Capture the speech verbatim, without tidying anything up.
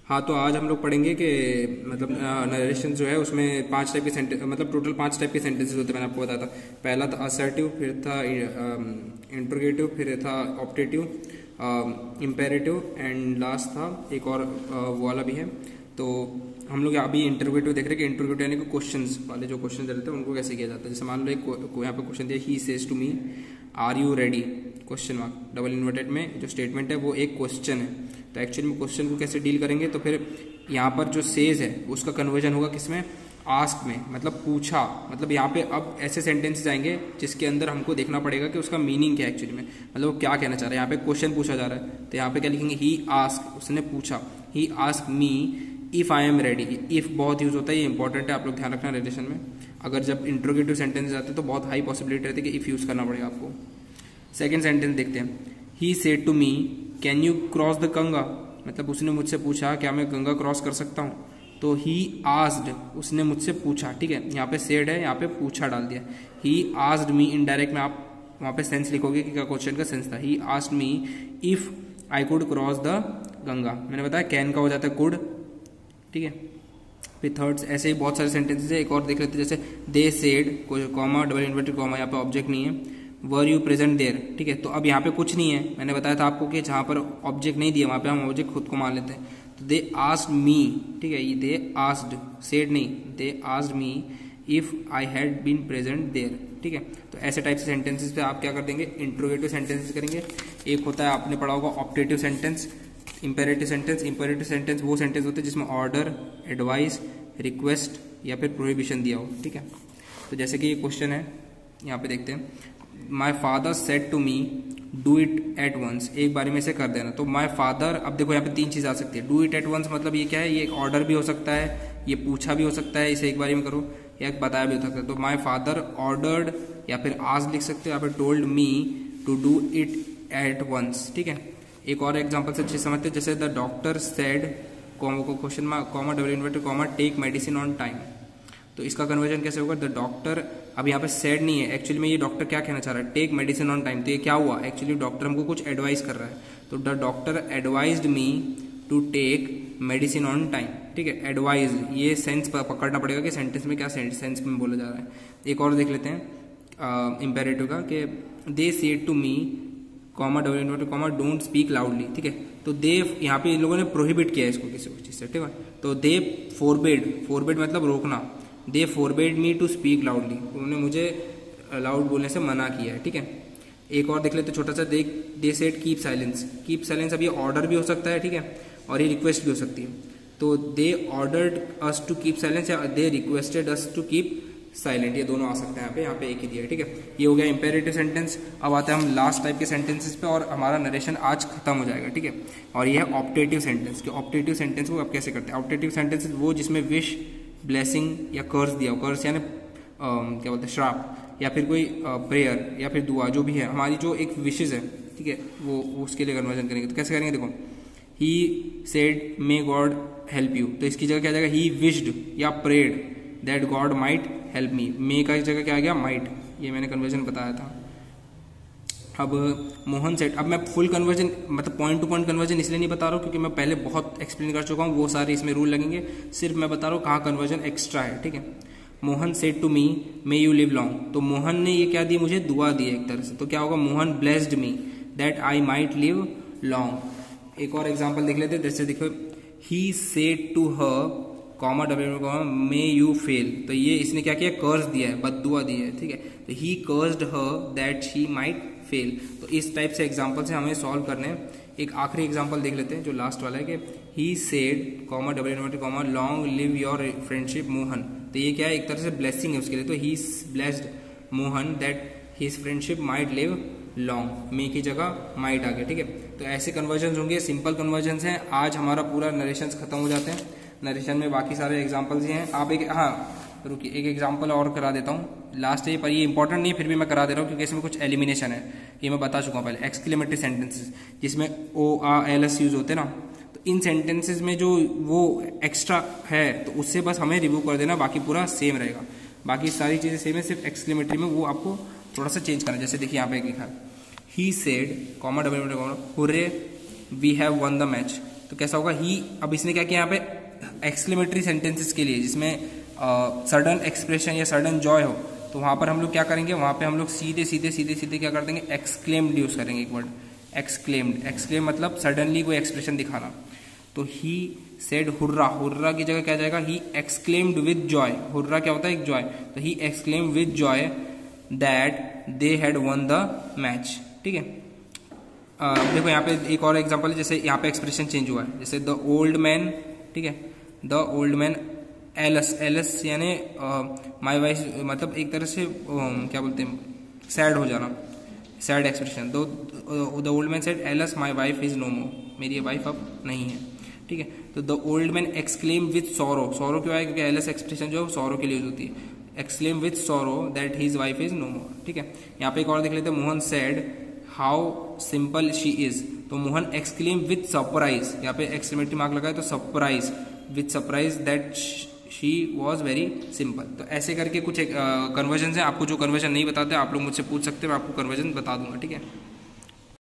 हाँ, तो आज हम लोग पढ़ेंगे कि मतलब नरेशन जो है उसमें पांच टाइप के सेंटेंस, मतलब टोटल पांच टाइप के सेंटेंसेस होते हैं। मैंने आपको बताया था, पहला था असर्टिव, फिर था इंट्रोगेटिव, फिर था ऑप्टेटिव, इम्पेरेटिव एंड लास्ट था एक और वो वाला भी है। तो हम लोग अभी इंटरोगेटिव देख रहे हैं कि इंटरोगेटिव यानी कि क्वेश्चंस वाले जो क्वेश्चन रहते हैं उनको कैसे किया जाता है। जैसे मान लो एक यहाँ पे क्वेश्चन दिया, he says to me are you ready, question mark, double inverted में जो स्टेटमेंट है वो एक क्वेश्चन है। तो एक्चुअली में क्वेश्चन को कैसे डील करेंगे, तो फिर यहाँ पर जो सेज है उसका कन्वर्जन होगा किसमें, आस्क में, मतलब पूछा। मतलब यहाँ पे अब ऐसे सेंटेंसेस आएंगे जिसके अंदर हमको देखना पड़ेगा कि उसका मीनिंग क्या है एक्चुअली में, मतलब वो क्या कहना चाह रहा है। यहाँ पे क्वेश्चन पूछा जा रहा है तो यहाँ पे क्या लिखेंगे, ही आस्क, उसने पूछा, he ask me if I am ready. If बहुत यूज होता है, ये इंपॉर्टेंट है, आप लोग ध्यान रखना रिलेशन में। अगर जब इंट्रोगेटिव सेंटेंस आते हैं तो बहुत हाई पॉसिबिलिटी रहती है कि इफ यूज करना पड़ेगा आपको। सेकेंड सेंटेंस देखते हैं, he said to me can you cross the Ganga, मतलब उसने मुझसे पूछा क्या मैं गंगा क्रॉस कर सकता हूँ। तो ही आस्ड, उसने मुझसे पूछा, ठीक है, यहाँ पे सेड है, यहाँ पे पूछा डाल दिया। ही आस्ड मी, इनडायरेक्ट में आप वहाँ पे सेंस लिखोगे कि क्या क्वेश्चन का सेंस था। He asked me if I could cross the Ganga, मैंने बताया कैन का हो जाता है कुड, ठीक है। फिर थर्ड ऐसे ही बहुत सारे सेंटेंसेस है, एक और देख लेते हैं। जैसे they said, comma double inverted comma, यहाँ पे ऑब्जेक्ट नहीं है। वर यू प्रेजेंट देयर, ठीक है, तो अब यहाँ पे कुछ नहीं है। मैंने बताया था आपको कि जहाँ पर ऑब्जेक्ट नहीं दिया वहाँ पे हम ऑब्जेक्ट खुद को मान लेते हैं। तो दे आस्क्ड मी, ठीक है, ये दे आस्क्ड, सेड नहीं, they asked me if I had been present there, ठीक है। तो ऐसे टाइप से सेंटेंसेस पे आप क्या कर देंगे, इंट्रोगेटिव सेंटेंसेस करेंगे। एक होता है आपने पढ़ा होगा optative sentence, imperative sentence. Imperative sentence वो सेंटेंस होते हैं जिसमें ऑर्डर, एडवाइस, रिक्वेस्ट या फिर प्रोहिबिशन दिया हो, ठीक है। तो जैसे कि ये क्वेश्चन है, यहाँ पे देखते हैं, my father said to me do it at once, एक बारी में से कर देना। तो माई फादर, अब देखो यहाँ पे तीन चीज आ सकती है। डू इट एट वंस मतलब ये क्या है, ये एक ऑर्डर भी हो सकता है, ये पूछा भी हो सकता है, इसे एक बारी में करो, या बताया भी हो सकता है। तो माई फादर ऑर्डर्ड या फिर आज लिख सकते हो, या फिर told me to do it at once, ठीक है। एक और एग्जाम्पल से अच्छे समझते हैं, जैसे द डॉक्टर सेड कॉमा को question mark comma double inverted comma take medicine on time. तो इसका कन्वर्जन कैसे होगा, द डॉक्टर, अब यहाँ पे सेड नहीं है, एक्चुअली में ये डॉक्टर क्या कहना चाह रहा है, टेक मेडिसिन ऑन टाइम। तो ये क्या हुआ, एक्चुअली डॉक्टर हमको कुछ एडवाइस कर रहा है। तो the doctor advised me to take medicine on time, ठीक है। एडवाइज, ये सेंस पकड़ना पड़ेगा कि सेंटेंस में क्या सेंस में बोला जा रहा है। एक और देख लेते हैं इंपेरेटिव का, कि they said to me comma double inverted comma don't speak loudly, ठीक है। तो दे, यहाँ पे इन लोगों ने प्रोहिबिट किया है इसको किसी चीज से, ठीक है। तो दे फोरबिड, फोरबिड मतलब रोकना, they forbade me to speak loudly, उन्होंने मुझे लाउड बोलने से मना किया है, ठीक है। एक और देख लेते छोटा सा, they they said keep silence. Keep silence अब ये ऑर्डर भी हो सकता है, ठीक है, और ये रिक्वेस्ट भी हो सकती है। तो they ordered us to keep silence या they requested us to keep silent, ये दोनों आ सकते हैं यहाँ पे, यहाँ पे एक ही दिया है, ठीक है। ये हो गया इंपेरेटिव सेंटेंस। अब आते हैं हम लास्ट टाइप के सेंटेंसेस पे और हमारा नरेशन आज खत्म हो जाएगा, ठीक है। और ये है ऑप्टेटिव सेंटेंस। कि ऑप्टेटिव सेंटेंस को अब कैसे करते हैं, ऑप्टेटिव सेंटेंस वो जिसमें विश, ब्लेसिंग या कर्स दिया हो, कर्स यानी क्या बोलते हैं, श्राप, या फिर कोई प्रेयर या फिर दुआ, जो भी है हमारी जो एक विशेज है, ठीक है, वो उसके लिए कन्वर्जन करेंगे। तो कैसे करेंगे, देखो, he said may God help you, तो इसकी जगह क्या आ जाएगा, ही विश्ड या prayed that God might help me. May का जगह क्या आ गया, माइट, ये मैंने कन्वर्जन बताया था। अब मोहन सेट, अब मैं फुल कन्वर्जन मतलब पॉइंट टू पॉइंट कन्वर्जन इसलिए नहीं बता रहा हूँ क्योंकि मैं पहले बहुत एक्सप्लेन कर चुका हूँ, वो सारे इसमें रूल लगेंगे, सिर्फ मैं बता रहा हूँ कहाँ कन्वर्जन एक्स्ट्रा है, ठीक है। Mohan said to me may you live long, तो मोहन ने ये क्या दी, मुझे दुआ दी एक तरह से। तो क्या होगा, Mohan blessed me that I might live long. एक और एग्जाम्पल देख लेते हैं, जैसे देखो, he said to her comma double comma may you fail, तो ये इसने क्या किया, कर्ज दिया है, बददुआ दी है, ठीक है। तो he cursed her that she might fail. तो इस टाइप से एग्जाम्पल से हमें सॉल्व करने हैं। एक आखिरी एग्जाम्पल देख लेते हैं जो लास्ट वाला है, कि he said comma double inverted comma long live your friendship Mohan. तो ये क्या है, एक तरह से ब्लेसिंग है उसके लिए। तो he blessed Mohan that his friendship might live long, may की जगह माइट आ गया, ठीक है। तो ऐसे कन्वर्जन होंगे, सिंपल कन्वर्जन हैं। आज हमारा पूरा नरेशन खत्म हो जाते हैं। नरेशन में बाकी सारे एग्जाम्पल्स ही हैं। आप एक, हाँ रुकिए, एक एग्जाम्पल और करा देता हूँ लास्ट है, पर ये इंपॉर्टेंट नहीं, फिर भी मैं करा दे रहा हूँ क्योंकि इसमें कुछ एलिमिनेशन है, ये मैं बता चुका हूँ पहले। एक्सक्लेमेटरी सेंटेंसेस जिसमें oh ah alas use होते हैं ना, तो इन सेंटेंसेस में जो वो एक्स्ट्रा है तो उससे बस हमें रिव्यू कर देना, बाकी पूरा सेम रहेगा। बाकी सारी चीजें सेम है, सिर्फ एक्सक्लेमेटरी में वो आपको थोड़ा सा चेंज करना है। जैसे देखिए यहाँ पे लिखा है, he said comma double comma hurray we have won the match. तो कैसा होगा ही। अब इसने क्या किया यहाँ पे एक्सक्लेमेटरी सेंटेंसेस के लिए जिसमें सडन एक्सप्रेशन या सडन जॉय हो, तो वहाँ पर हम लोग क्या करेंगे, वहाँ पे हम लोग सीधे सीधे सीधे सीधे क्या कर देंगे, एक्सक्लेम्ड यूज करेंगे एक वर्ड, एक्सक्लेम्ड। एक्सक्लेम मतलब सडनली कोई एक्सप्रेशन दिखाना। तो ही सेड हुर्रा, हुर्रा की जगह क्या जाएगा, he exclaimed with joy. Hurrah क्या होता है, एक जॉय, तो he exclaimed with joy that they had won the match. ठीक है, uh, देखो यहाँ पे एक और एग्जांपल है, जैसे यहाँ पे एक्सप्रेशन चेंज हुआ है, जैसे द ओल्ड मैन, ठीक है, the old man alas, alas यानी माई वाइफ, मतलब एक तरह से uh, क्या बोलते हैं, सैड हो जाना, सैड एक्सप्रेशन। दो the old man said alas my wife is no more, मेरी वाइफ अब नहीं है। ठीक है, तो the old man exclaim with sorrow, sorrow क्यों आया, क्योंकि एलस एक्सप्रेशन जो है वो सॉरो के लिए यूज होती है, exclaim with sorrow that his wife is no more. ठीक है, यहाँ पे एक और देख लेते हैं, Mohan said how simple she is, तो मोहन एक्सक्लेम विद सरप्राइज, यहाँ पे एक्सक्लेमेटरी मार्क लगा है तो surprise, with surprise that she was very simple. तो ऐसे करके कुछ कन्वर्जन है, आपको जो कन्वर्जन नहीं बताते आप लोग मुझसे पूछ सकते हो, मैं आपको कन्वर्जन बता दूंगा। ठीक है।